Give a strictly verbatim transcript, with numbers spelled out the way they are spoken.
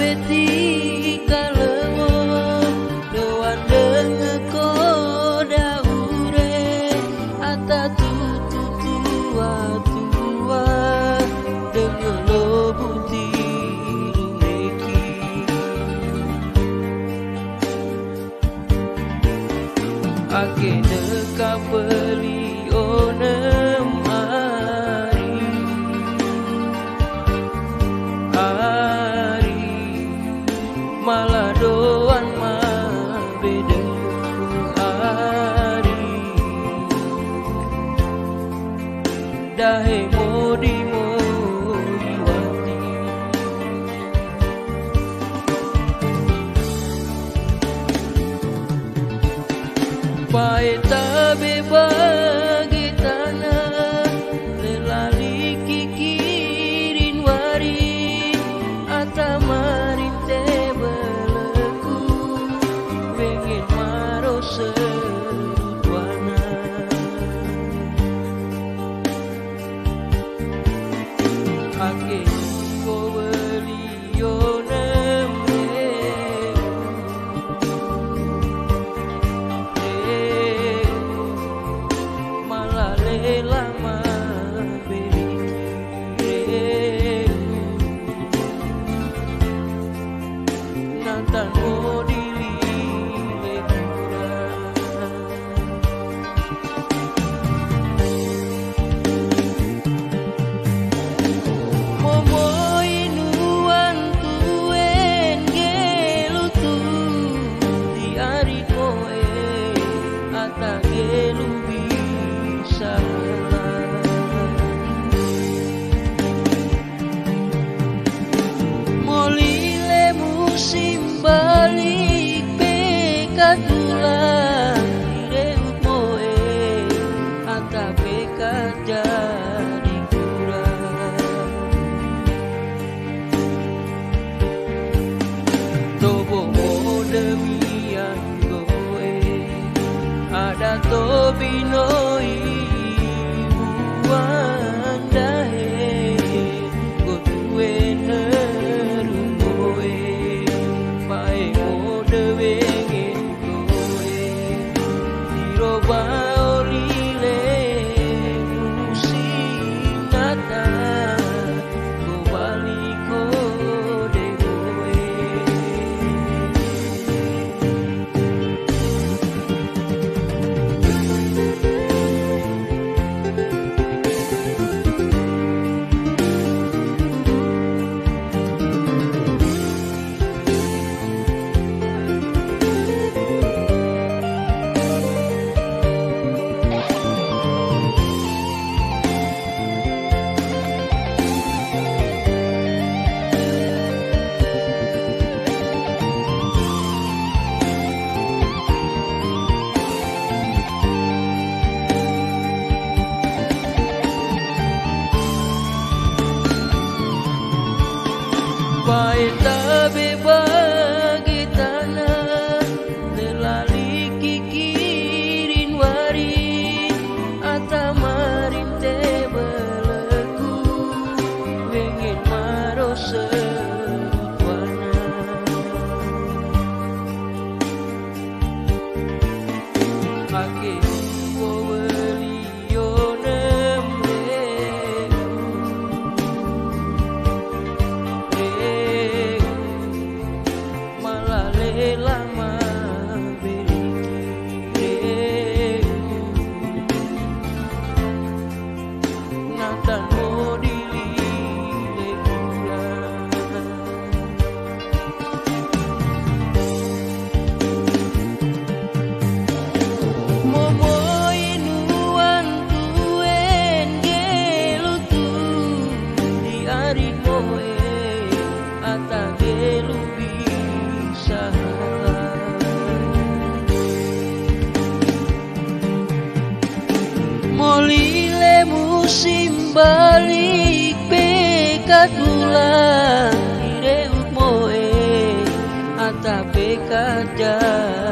beti kalemo doan denge koda ure ata tutu tua tua denge lobuti rumeki ake deka beli onem ari ari malah doan mah beda ari dahe modi modi wati pae tabe bagi tanah lelali kikirin wari atamarin tebeleku pengen maro serutwana ake ko beli yonem lama berikir nantan mau dililek momoin uan tuen gelutu di ari koe ata gelu bisa molile musim balik bekatulah direu moe ata beka jadi kurang tobo demian goe ada tobinoi pae tabe bagi tanah lelali kikirin wari atamarin tebeleku pengen maro serutwana ake ko beli yonem lama berikir nantan mau dililek momoin uan tuen gelutu di ari moe ata gelu bisa molile musim balik bekatulah direu moe ata beka